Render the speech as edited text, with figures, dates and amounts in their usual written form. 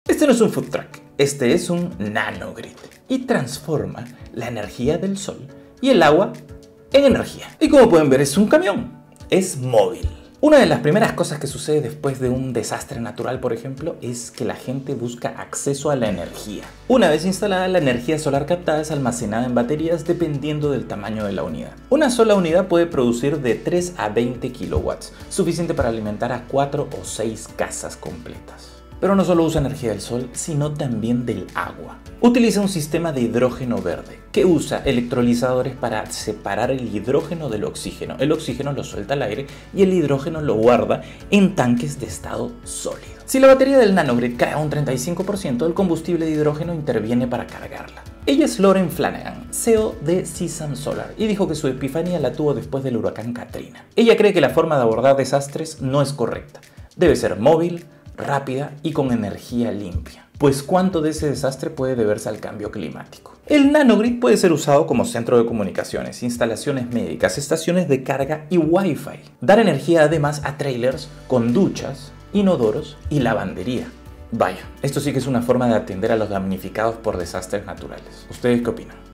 Este no es un food truck, este es un nanogrid y transforma la energía del sol y el agua en energía. Y como pueden ver, es un camión, es móvil. Una de las primeras cosas que sucede después de un desastre natural, por ejemplo, es que la gente busca acceso a la energía. Una vez instalada, la energía solar captada es almacenada en baterías dependiendo del tamaño de la unidad. Una sola unidad puede producir de 3 a 20 kilowatts, suficiente para alimentar a 4 o 6 casas completas. Pero no solo usa energía del sol, sino también del agua. Utiliza un sistema de hidrógeno verde, que usa electrolizadores para separar el hidrógeno del oxígeno. El oxígeno lo suelta al aire y el hidrógeno lo guarda en tanques de estado sólido. Si la batería del nanogrid cae a un 35%, el combustible de hidrógeno interviene para cargarla. Ella es Lauren Flanagan, CEO de CSUN Solar, y dijo que su epifanía la tuvo después del huracán Katrina. Ella cree que la forma de abordar desastres no es correcta. Debe ser móvil, rápida y con energía limpia. Pues ¿cuánto de ese desastre puede deberse al cambio climático? El nanogrid puede ser usado como centro de comunicaciones, instalaciones médicas, estaciones de carga y Wi-Fi. Dar energía además a trailers con duchas, inodoros y lavandería. Vaya, esto sí que es una forma de atender a los damnificados por desastres naturales. ¿Ustedes qué opinan?